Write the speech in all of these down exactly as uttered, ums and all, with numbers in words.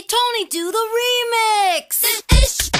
Tony, do the remix. This ish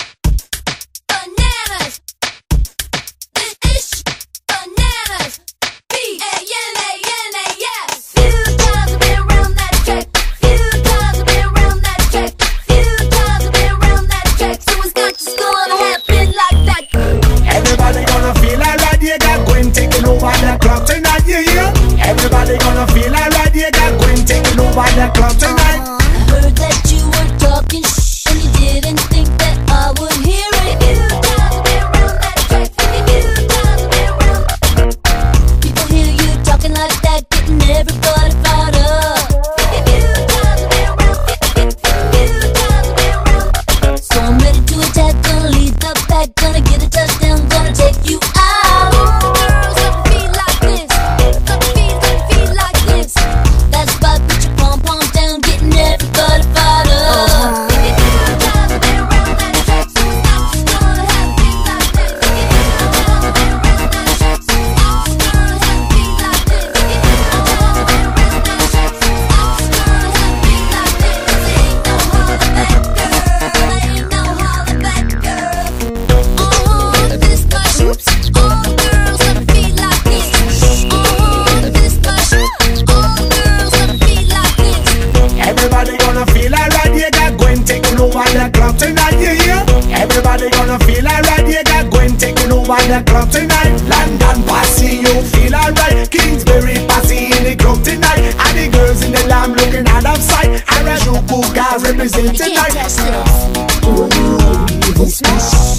bananas. This ish bananas. B A N A N A S. Few times I've been around that track. Few times I've been around that track. Few times I've been around that track. So it's not just gonna happen like that. Everybody gonna feel alright, you got Gwen taking over the club tonight, you hear? Everybody gonna feel alright, you got Gwen taking over the club tonight. I heard that you were talking shh, and you didn't think that I would hear it. Few times I've been around that track. Few times I've been around. People hear you talking like that, getting everybody fired up. Few times I've been around. Few times I've been around. So I'm ready to attack, gonna lead the pack, gonna get a touchdown, gonna take you out. Girls, let me feel like this. Let me feel, let me feel like this. That's right, put your pom poms down, getting everybody fired up. Few times I've been around that track, so it's not just gonna happen like this. Few times I've been around that track, so it's not just gonna happen like this. Few times I've been around that track, so it's not just gonna happen like this. Ain't no holler back, girl. Ain't no holler back, girl. Uh-huh, this much. All girls let me feel like this. Uh-huh, this much. All girls let me feel like this. Everybody gonna feel alright, you got Gwen taking over the club tonight, you hear? Everybody gonna feel alright, you got Gwen taking over the club tonight. London Passy, you feel alright. Kingsbury Passy in the club tonight. And the girls in the lamb looking out of sight. Harajuku guys represent You can't tonight. touch this. Ooh, this much.